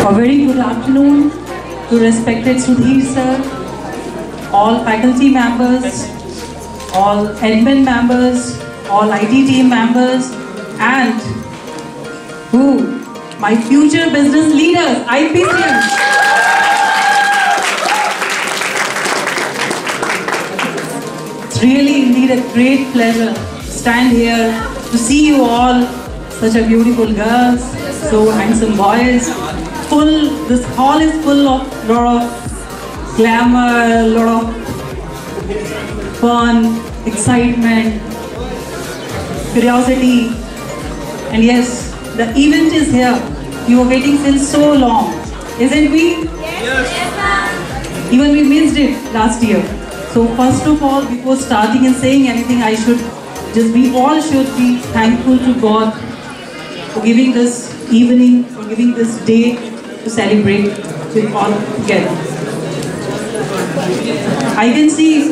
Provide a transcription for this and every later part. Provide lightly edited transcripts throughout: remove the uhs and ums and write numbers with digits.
A very good afternoon to respected Sudhir sir, all faculty members, all admin members, all IT team members, and my future business leaders, IPCs. It's really indeed a great pleasure to stand here to see you all, such a beautiful girls, so handsome boys. This hall is full of lot of glamour, lot of fun, excitement, curiosity, and yes, the event is here. You were waiting since so long, isn't we? Yes. Even we missed it last year. So first of all, before starting and saying anything, we all should be thankful to God for giving this evening, for giving this day to celebrate with all together. I can see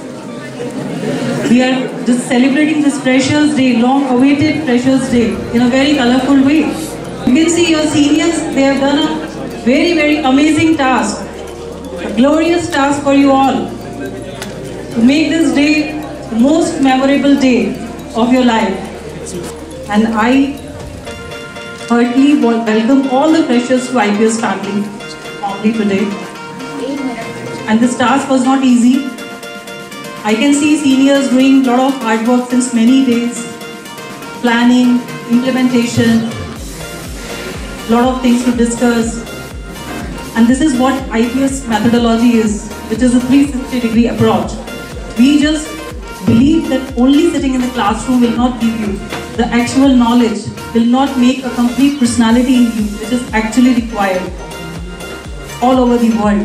we are just celebrating this Freshers Day, long-awaited Freshers Day, in a very colourful way. You can see your seniors, they have done a very, very amazing task, a glorious task for you all, to make this day the most memorable day of your life. And I heartily welcome all the freshers to IPS family only today. And this task was not easy. I can see seniors doing a lot of hard work since many days, planning, implementation, lot of things to discuss. And this is what IPS methodology is, which is a 360-degree approach. We just believe that only sitting in the classroom will not give you the actual knowledge, will not make a complete personality in you, which is actually required all over the world.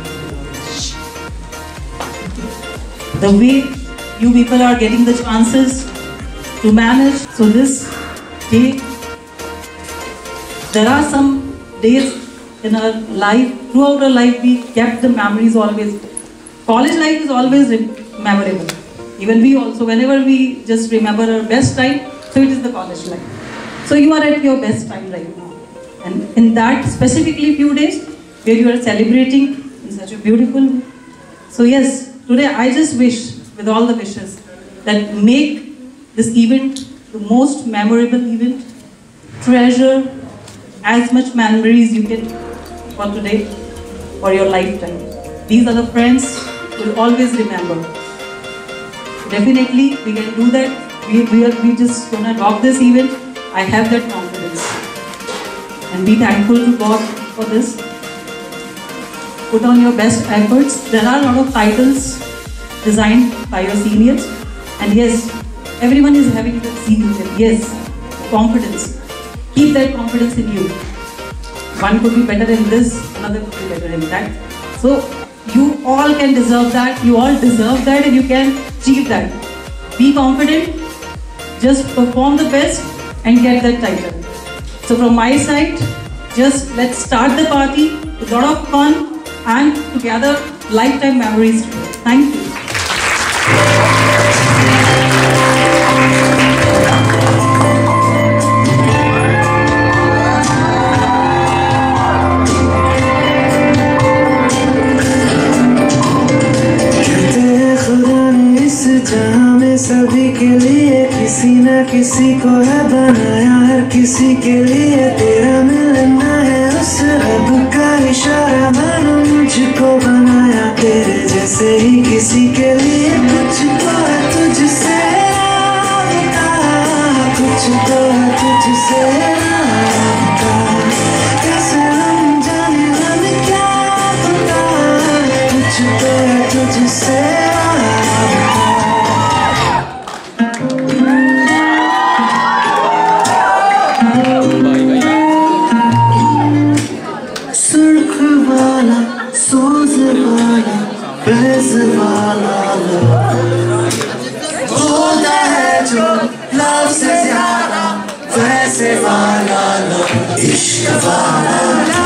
The way you people are getting the chances to manage. So this day, there are some days in our life, throughout our life, we kept the memories always. College life is always memorable. Even we also, whenever we just remember our best time, so it is the college life. So you are at your best time right now. And in that specifically few days, where you are celebrating in such a beautiful way. So yes, today I just wish, with all the wishes, that make this event the most memorable event. Treasure as much memories you can for today, for your lifetime. These are the friends you will always remember. Definitely, we can do that. We just gonna rock this event. I have that confidence. And be thankful to God for this. Put on your best efforts. There are a lot of titles designed by your seniors. And yes, everyone is having that zeal. Yes, confidence. Keep that confidence in you. One could be better in this, another could be better in that. So, you all can deserve that. You all deserve that and you can achieve that. Be confident. Just perform the best and get that title. So from my side, just let's start the party with a lot of fun and to gather lifetime memories today. Thank you. सभी के लिए किसी न किसी को है बनाया, हर किसी के लिए तेरा मिलना है उस रब का इशारा, मैंने मुझको बनाया तेरे जैसे ही किसी के लिए कुछ तो है तुझसे राबता, कुछ तो है तुझसे राबता, कैसे हम जाने हमें क्या पता, कुछ तो है तुझसे राबता। बहस वाला होता है जो लव से ज्यादा, वैसे वाला इश्क वाला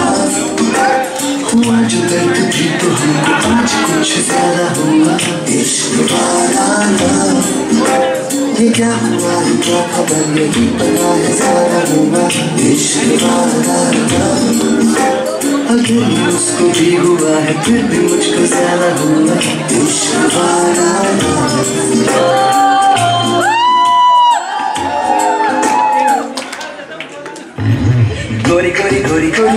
हुआ जो दर्द भी तो हमको आज कुछ ज्यादा हुआ, इश्क वाला ये क्या हुआ है क्या खबर, ये भी पता है ज्यादा हुआ, इश्क वाला अगर मुझको भी हुआ है फिर भी मुझको ज्यादा हुआ इश्क वाला। गोरी गोरी गोरी गोरी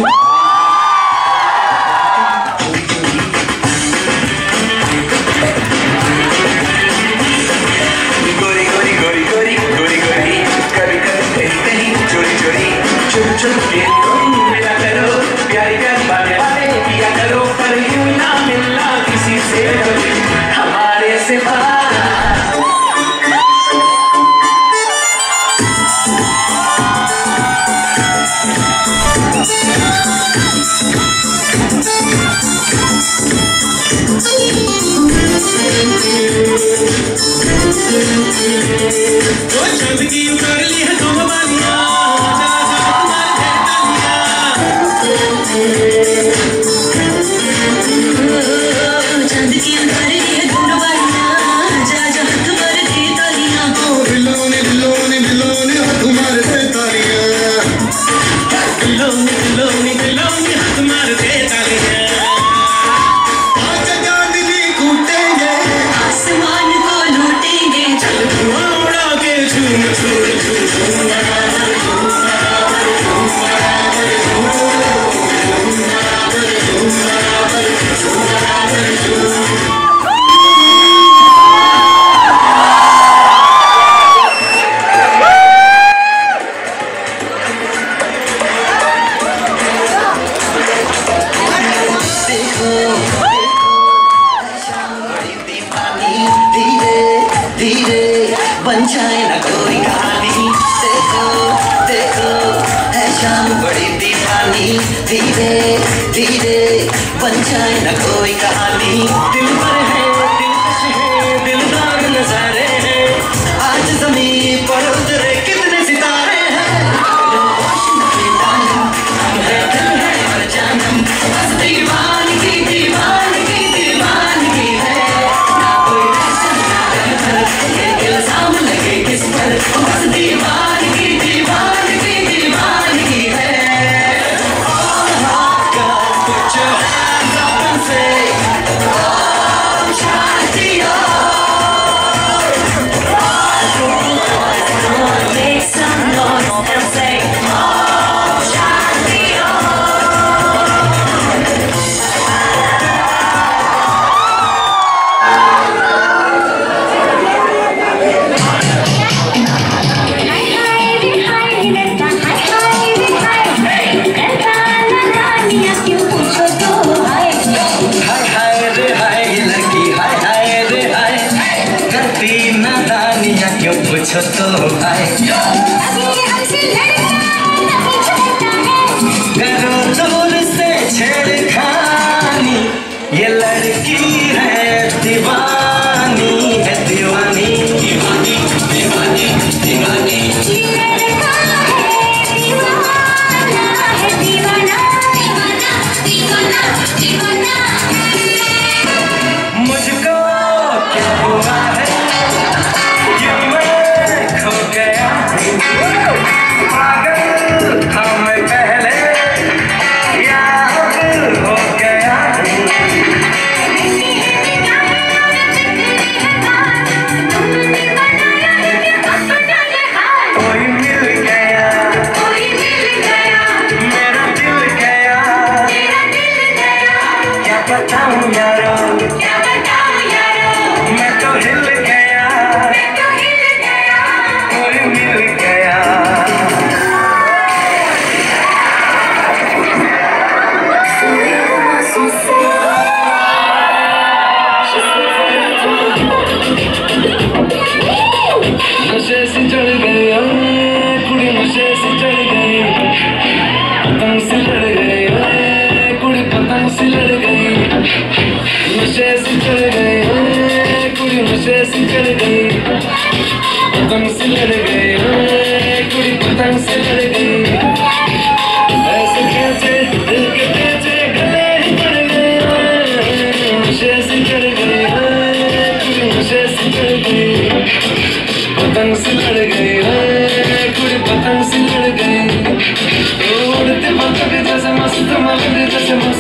पतंग से लड़ गई, उड़ते पतंग जैसे मस्त मगन जैसे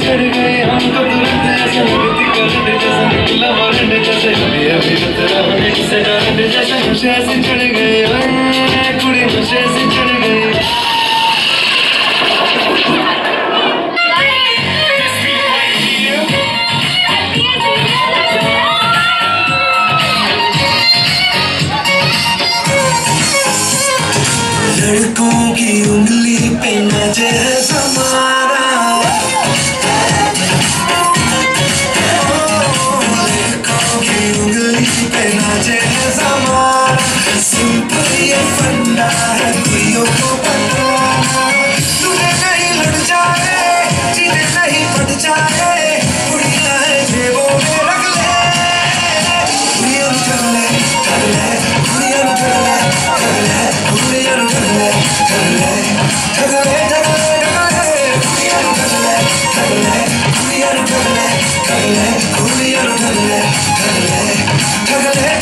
चढ़ गए हमको तुरंत ऐसा लगती करंट जैसा निकला वारंट जैसे अभी अभी तेरा होने से करंट जैसे नशे से चढ़ गए कुड़ी नशे से चढ़ गई लड़कों की उंगली पे नाचे है समारा लड़कों की उंगली पे नाचे है समारा सिंपल ये फंडा है दुनिया को पता तूने नहीं लड़ जाए जीने नहीं पड़ जाए कुड़ियां है जेबों में रख ले कुड़ियां कर ले कुड़ियां कर ले कुड़ियां कर ले ठगले